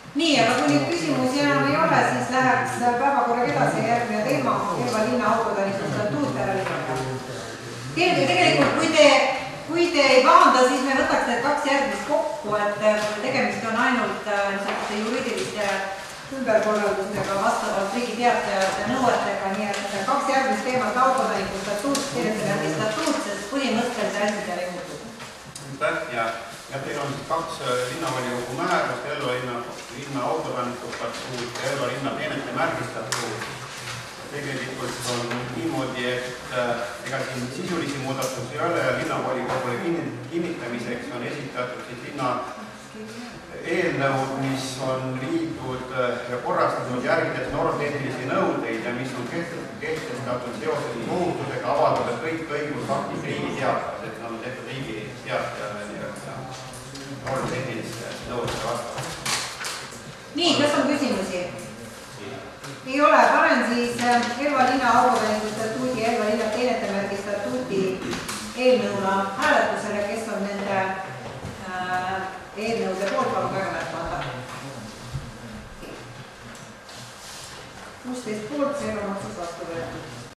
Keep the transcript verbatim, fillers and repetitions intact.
Nii, aga kui nüüd küsimusi enam ei ole, siis läheks päevakorraga edasi järgmine teema, Elva linna autotaristu statuut järelikult. Tegelikult, kui te, kui te ei pahanda, siis me võtaks need kaks järgmist kokku, et tegemist on ainult juriidiliste ümberkorraldusega vastavalt riigi teatajate nõuetega, nii et kaks järgmist teemat, autotaristu statuut, Tervisemärgi statuut, sest põhimõttelise asjadele ei muutu. Ja, ja teil on kaks linnavolikogu määrust, Elva linna, linna autotaristu statuut ja Elva linna teenete märgi statuut. Tegelikult on niimoodi, et ega siin sisulisi muudatusi ei ole ja linnavolikogule kinnitamiseks on esitatud siis linna eelnõud, mis on viidud ja korrastatud järgides normtehnilisi nõudeid ja mis on kehtestatud seoses kohustusega avaldada kõik õigusaktid riigi teatas, et nad on tehtud riigi teatajale normtehniliste nõudede vastavalt. Nii, kas on küsimusi? Ei ole, panen siis Elva linna autotaristu statuudi ja Elva linna teenete märgi statuudi eelnõuna hääletusele, kes on nende eelnõude poolt, palun väga märkmata. kuusteist poolt, seega on otsus vastu võetud.